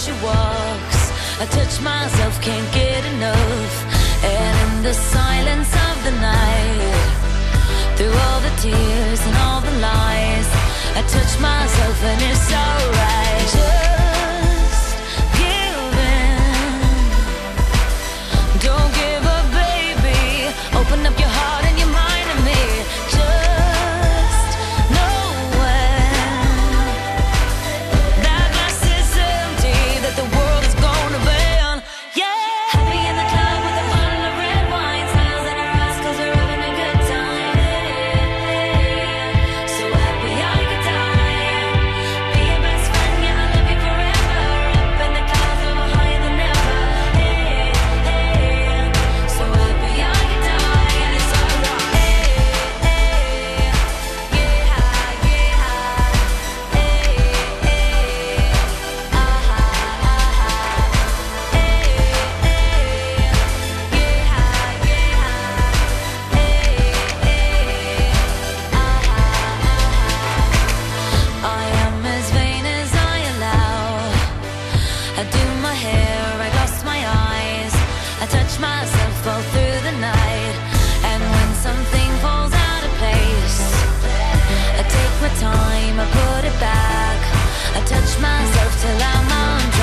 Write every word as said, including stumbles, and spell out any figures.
she walks, I touch myself, can't get enough. And in the silence of the night, through all the tears and all the lies, I touch myself and it's alright. Just give in, don't give up, baby. Open up your heart and your mind to me. Just know when that glass is empty, that the world is gonna burn. Yeah. Happy in the club with a bottle of red wine, smiles in her eyes 'cause we're having a good time. So happy I could die. Be your best friend, yeah, I love you forever. Up in the clouds, we were higher than ever. Hey, hey. So happy I could die, and it's alright. Hey, hey. Get high, get high. Hey, hey. Ah-ha, ah-ha. Hey, hey. Get high, get high. Hey, hey. Ah-ha, ah-ha. I am as vain as I allow. I do my hair, I gloss my eyes, I touch myself all through the night. And when something falls out of place, I take my time, I put it back, I touch myself till I'm undone.